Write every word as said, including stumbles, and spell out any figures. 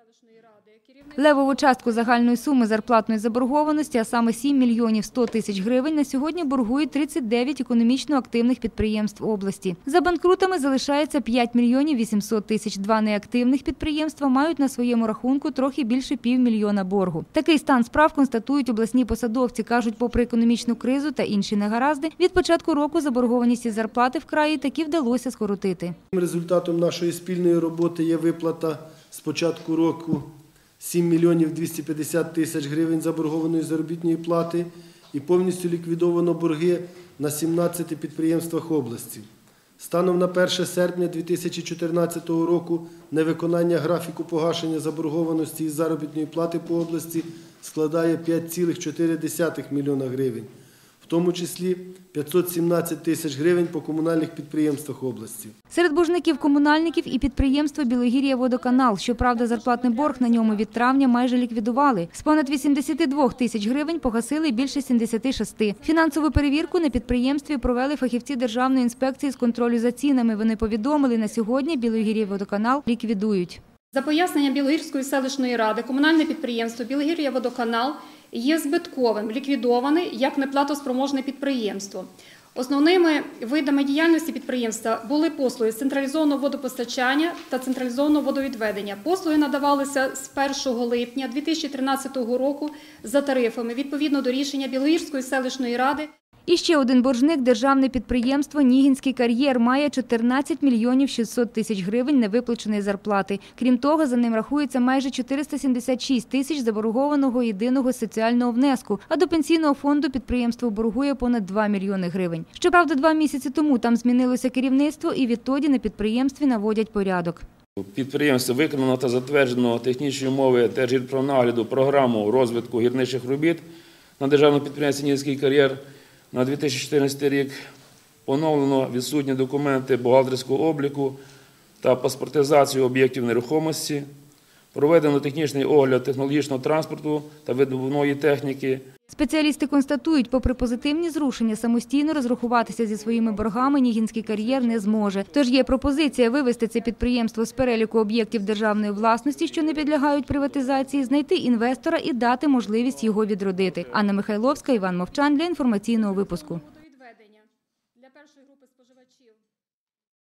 Левову частку загальної суми зарплатної заборгованості, а саме сім мільйонів сто тисяч гривень, на сьогодні боргують тридцять дев'ять економічно активних підприємств області. За банкрутами залишається п'ять мільйонів вісімсот тисяч. Два неактивних підприємства мають на своєму рахунку трохи більше півмільйона боргу. Такий стан справ констатують обласні посадовці. Кажуть, попри економічну кризу та інші негаразди, від початку року заборгованість із зарплати в краї таки вдалося скоротити. Результатом нашої спільної роботи є виплата з початку року сім мільйонів двісті п'ятдесят тисяч гривень заборгованої заробітної плати і повністю ліквідовано борги на сімнадцяти підприємствах області. Станом на перше серпня дві тисячі чотирнадцятого року невиконання графіку погашення заборгованості із заробітної плати по області складає п'ять цілих чотири десятих мільйона гривень, в тому числі п'ятсот сімнадцять тисяч гривень по комунальних підприємствах області. Серед боржників комунальників і підприємство «Білогір'я-водоканал». Щоправда, зарплатний борг на ньому від травня майже ліквідували. З понад вісімдесяти двох тисяч гривень погасили більше сімдесяти шести. Фінансову перевірку на підприємстві провели фахівці Державної інспекції з контролю за цінами. Вони повідомили, на сьогодні «Білогір'я-водоканал» ліквідують. За поясненням Білогірської селищної ради, комунальне підприємство «Білогір'я-водоканал» є збитковим, ліквідоване як неплатоспроможне підприємство. Основними видами діяльності підприємства були послуги з централізованого водопостачання та централізованого водовідведення. Послуги надавалися з першого липня дві тисячі тринадцятого року за тарифами відповідно до рішення Білогірської селищної ради. І ще один боржник – державне підприємство «Нігінський кар'єр» має чотирнадцять мільйонів шістсот тисяч гривень невиплаченої зарплати. Крім того, за ним рахується майже чотириста сімдесят шість тисяч заборгованого єдиного соціального внеску, а до пенсійного фонду підприємство боргує понад два мільйони гривень. Щоправда, два місяці тому там змінилося керівництво і відтоді на підприємстві наводять порядок. Підприємство виконано та затверджено технічні умови Держгірпромнагляду програму розвитку гірничих робіт на державному підприємстві «Нігінський кар'єр» на дві тисячі чотирнадцятий рік. Поновлено відсутні документи бухгалтерського обліку та паспортизацію об'єктів нерухомості. Проведено технічний огляд технологічного транспорту та видобувної техніки. Спеціалісти констатують, попри позитивні зрушення, самостійно розрахуватися зі своїми боргами «Нігінський кар'єр» не зможе. Тож є пропозиція вивести це підприємство з переліку об'єктів державної власності, що не підлягають приватизації, знайти інвестора і дати можливість його відродити. Анна Михайловська, Іван Мовчан для інформаційного випуску.